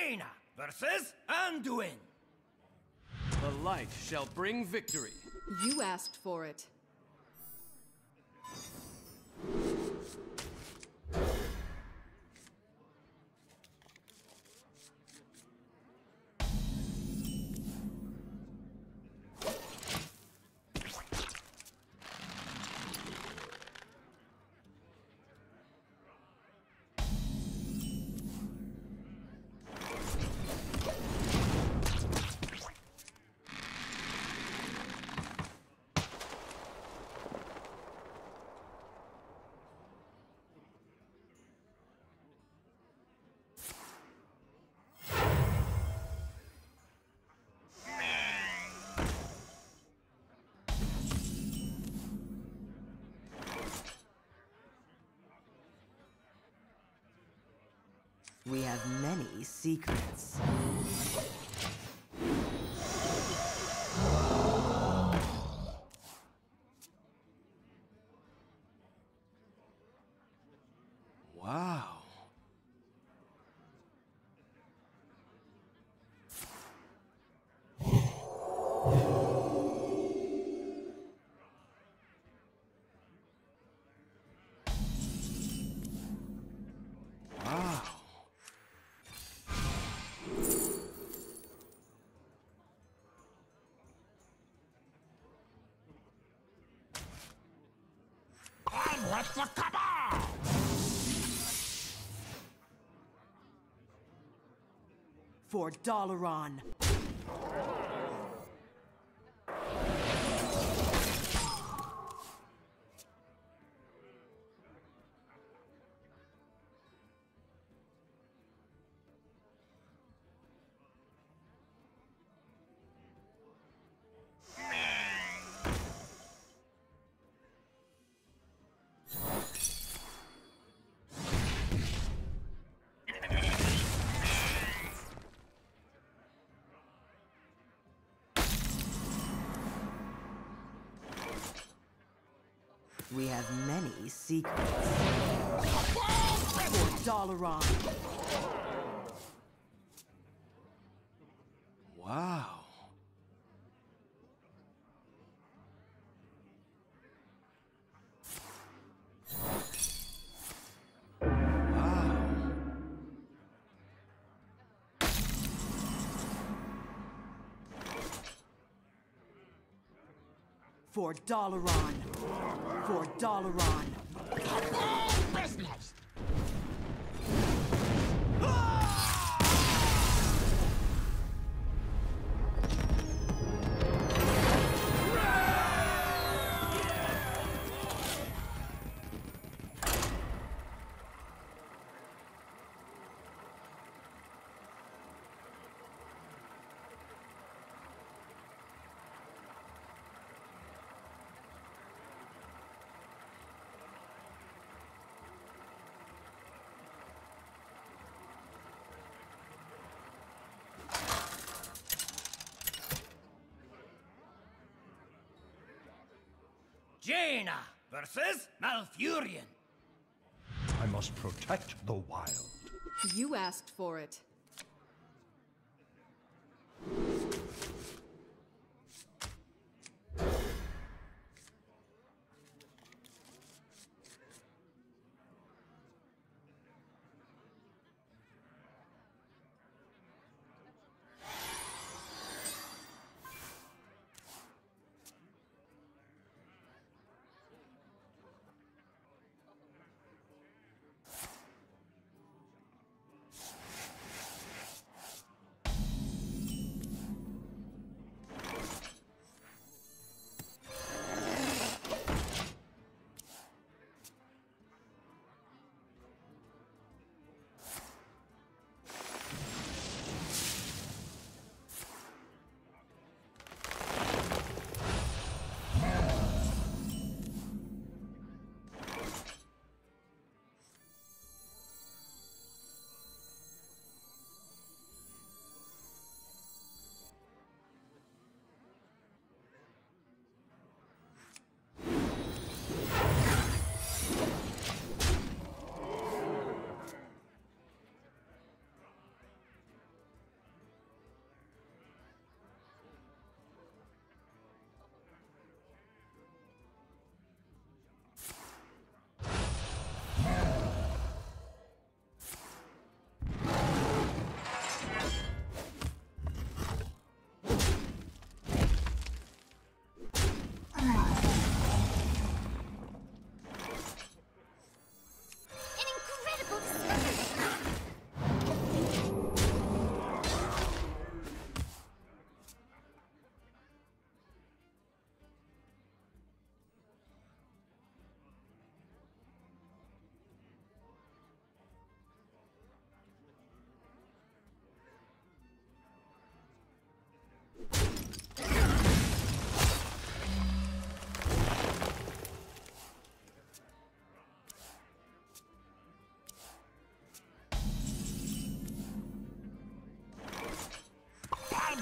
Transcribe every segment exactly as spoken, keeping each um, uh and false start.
Jaina versus Anduin. The light shall bring victory. You asked for it. We have many secrets. Wow. Wow. I'm with the cabal! For Dalaran. We have many secrets. For Dalaran. Wow. For Dalaran. For Dalaran. Business! Jaina versus Malfurion. I must protect the wild. You asked for it.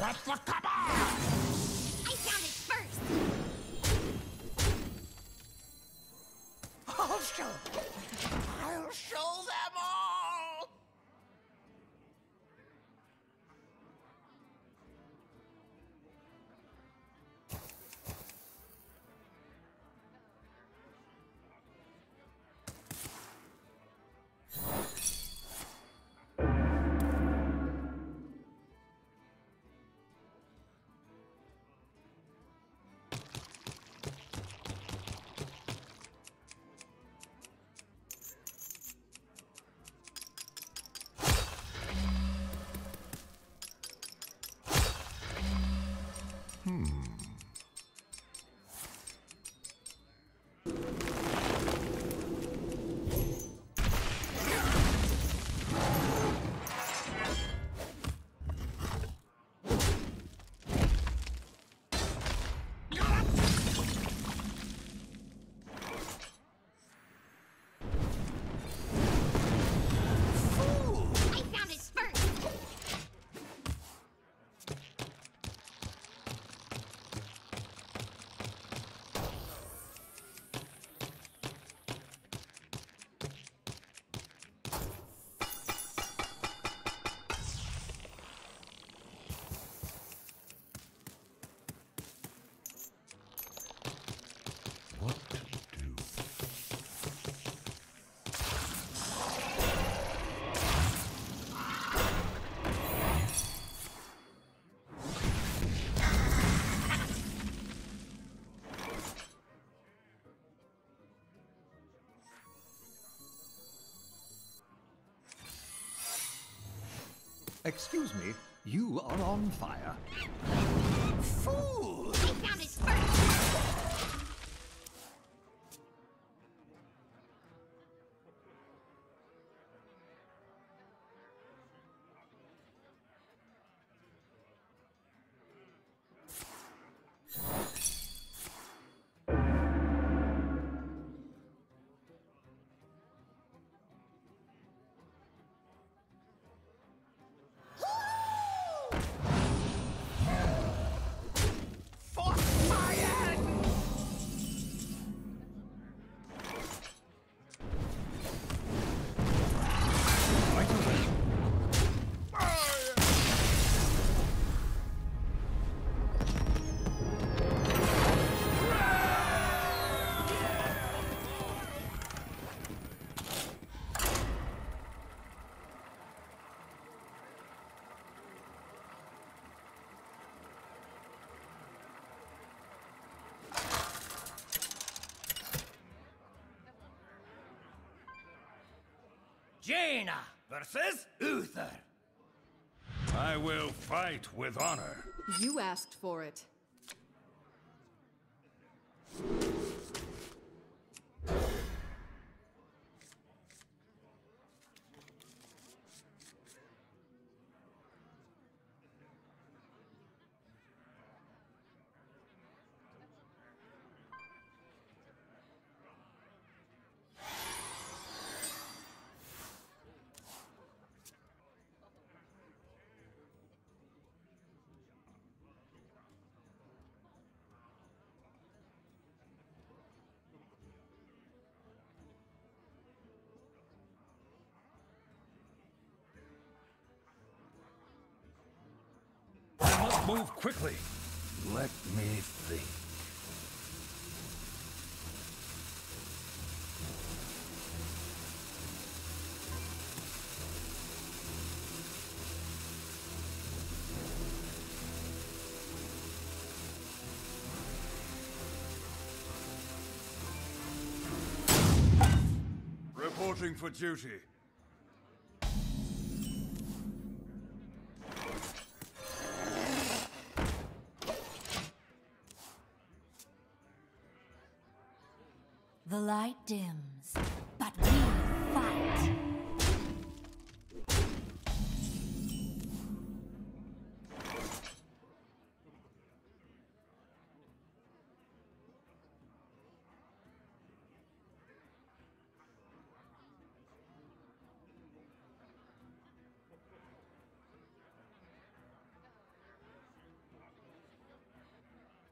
let the cabal! I found it first! I'll show them! I'll show them all! I found it first! What to do? Excuse me, you are on fire. Fool! I found it first! For fire! Right away. Jaina versus Uther. I will fight with honor. You asked for it. I must move quickly. Let me think. Reporting for duty. The light dims, but we fight.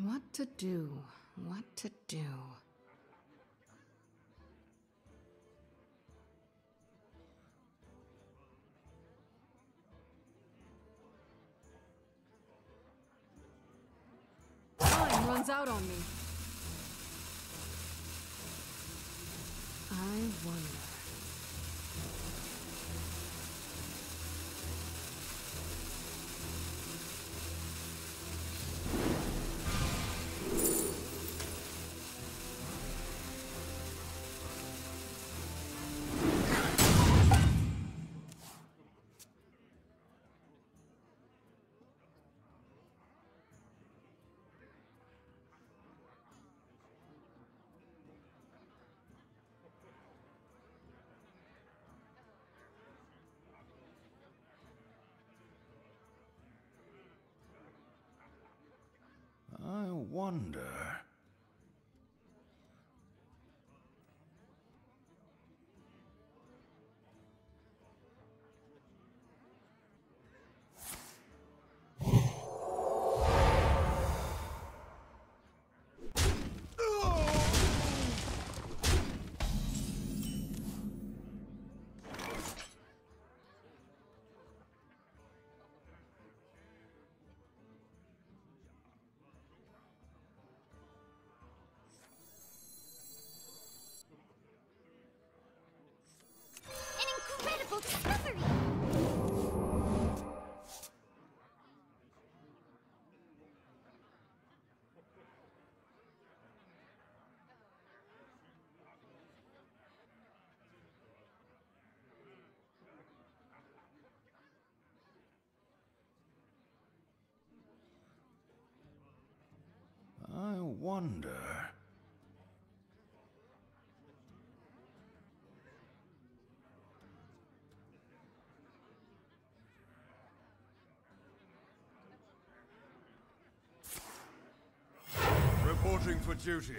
What to do? What to do? Time runs out on me. I wonder. I wonder. Discovery! I wonder. Reporting for duty.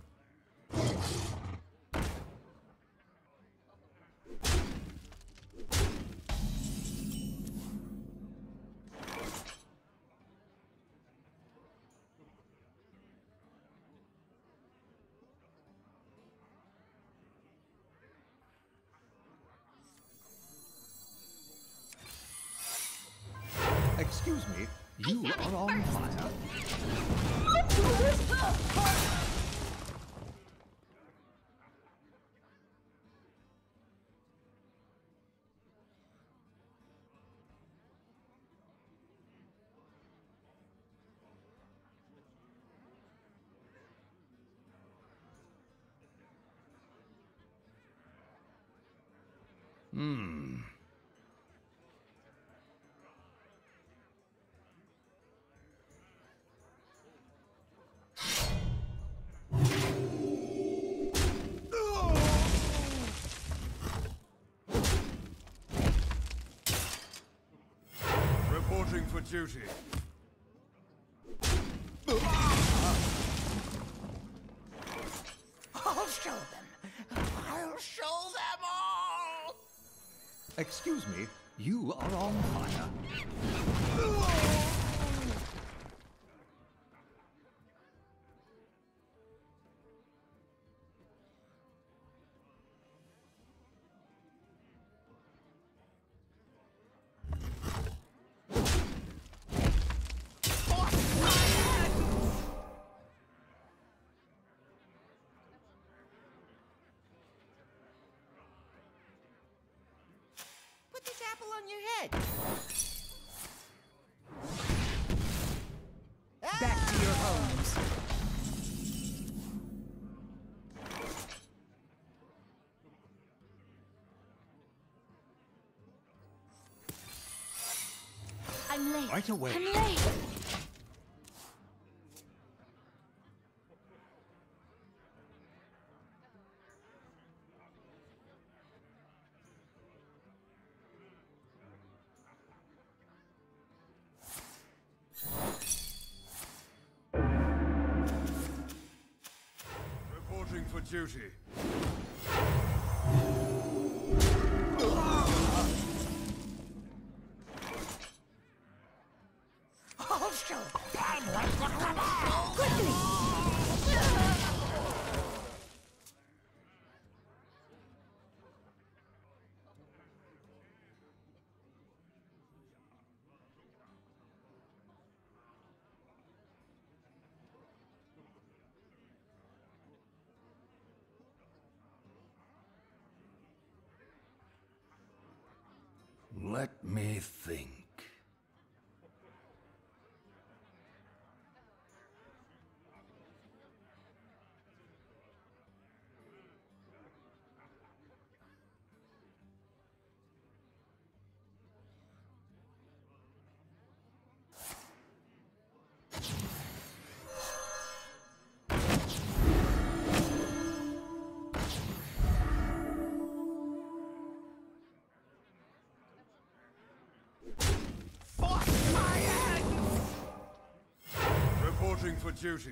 Excuse me, you are on fire. Hmm. Reporting for duty. I'll show them. I'll show them all. Excuse me, you are on fire. Put this apple on your head. Back to your homes. I'm late. Right away. I'm late. Reporting for duty. I'll show them. Let me think. Reporting for duty.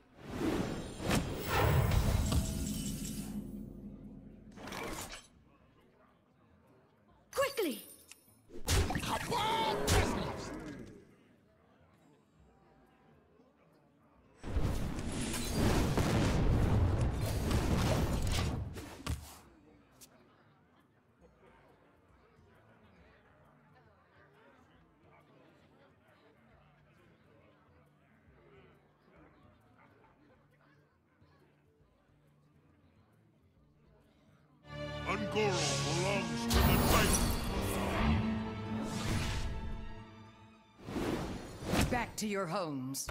Quickly! Ungoro belongs to the Titan. Back to your homes.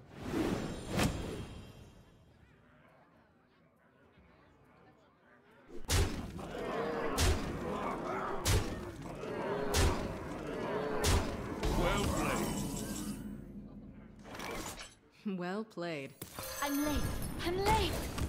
Well played. Well played. I'm late. I'm late.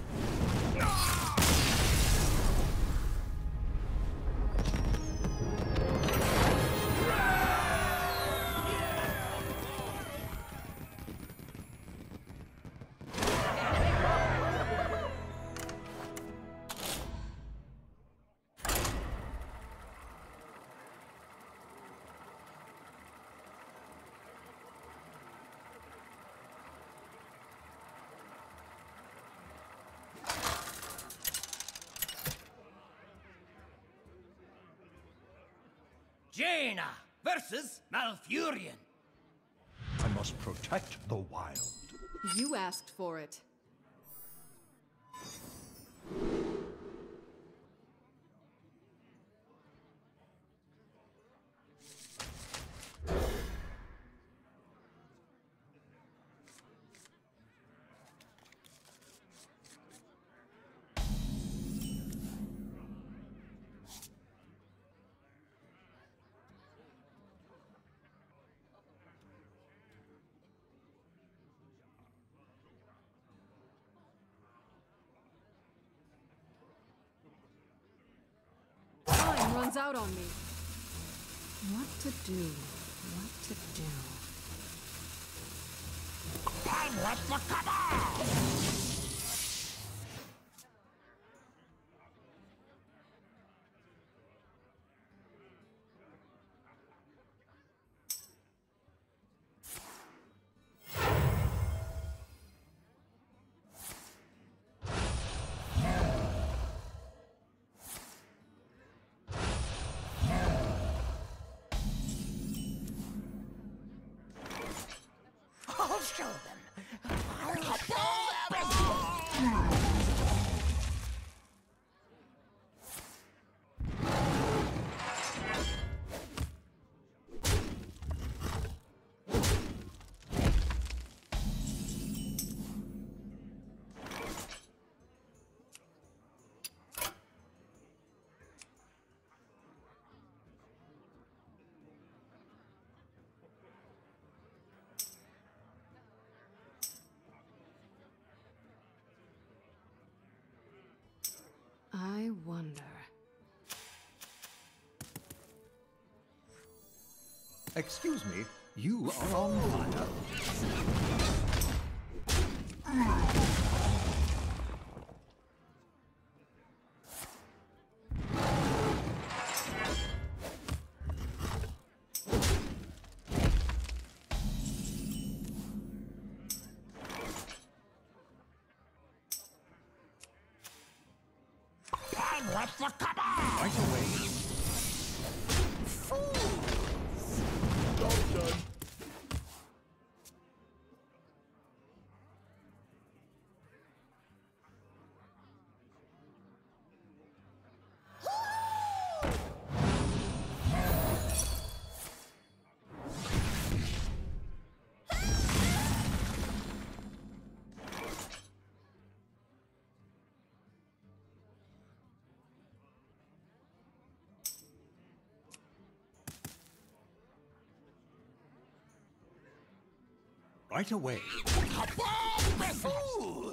Jaina versus Malfurion. I must protect the wild. You asked for it. Time runs out on me. What to do? What to do? I'll show them. I'll show them all. I wonder. Excuse me, you are on fire. I want the command! Right away. Job done. Right away. Above the food!